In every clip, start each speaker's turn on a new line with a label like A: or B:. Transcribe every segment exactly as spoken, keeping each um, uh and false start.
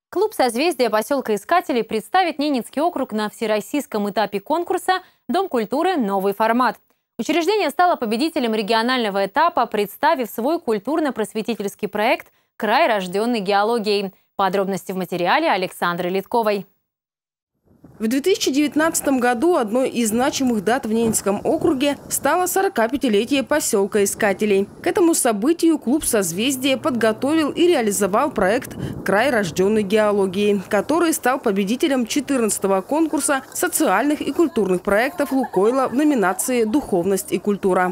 A: Клуб «Созвездие» поселка Искателей представит Ненецкий округ на всероссийском этапе конкурса «Дом культуры. Новый формат». Учреждение стало победителем регионального этапа, представив свой культурно-просветительский проект «Край, рожденный геологией». Подробности в материале Александры Литковой.
B: В две тысячи девятнадцатом году одной из значимых дат в Ненецком округе стало сорокапятилетие поселка Искателей. К этому событию клуб «Созвездие» подготовил и реализовал проект «Край, рожденный геологией», который стал победителем четырнадцатого конкурса социальных и культурных проектов «Лукойла» в номинации «Духовность и культура».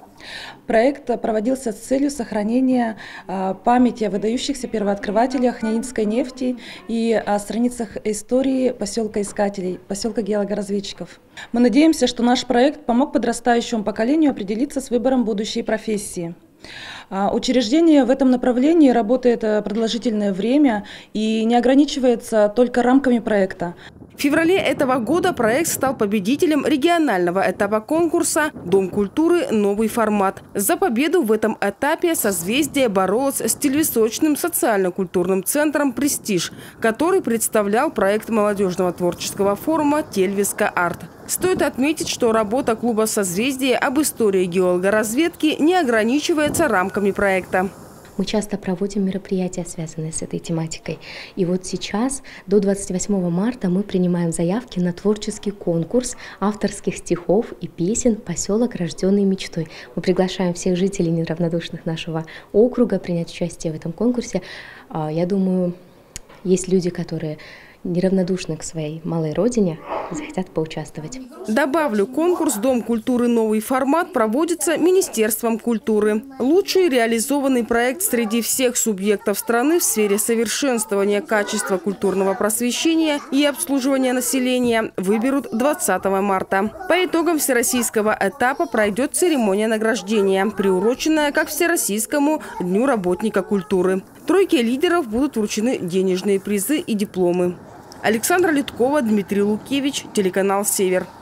C: Проект проводился с целью сохранения памяти о выдающихся первооткрывателях ненецкой нефти и о страницах истории поселка Искателей, поселка геологоразведчиков. Мы надеемся, что наш проект помог подрастающему поколению определиться с выбором будущей профессии. Учреждение в этом направлении работает продолжительное время и не ограничивается только рамками проекта.
B: В феврале этого года проект стал победителем регионального этапа конкурса «Дом культуры. Новый формат». За победу в этом этапе «Созвездие» боролось с телевисочным социально-культурным центром «Престиж», который представлял проект молодежного творческого форума «Тельвиска Арт». Стоит отметить, что работа клуба «Созвездие» об истории геологоразведки не ограничивается рамками проекта.
D: Мы часто проводим мероприятия, связанные с этой тематикой. И вот сейчас, до двадцать восьмого марта, мы принимаем заявки на творческий конкурс авторских стихов и песен «Поселок, рожденный мечтой». Мы приглашаем всех жителей неравнодушных нашего округа принять участие в этом конкурсе. Я думаю, есть люди, которые неравнодушны к своей малой родине, захотят поучаствовать.
B: Добавлю, конкурс «Дом культуры. Новый формат» проводится Министерством культуры. Лучший реализованный проект среди всех субъектов страны в сфере совершенствования качества культурного просвещения и обслуживания населения выберут двадцатого марта. По итогам всероссийского этапа пройдет церемония награждения, приуроченная как Всероссийскому дню работника культуры. Тройке лидеров будут вручены денежные призы и дипломы. Александра Литкова, Дмитрий Лукевич, телеканал «Север».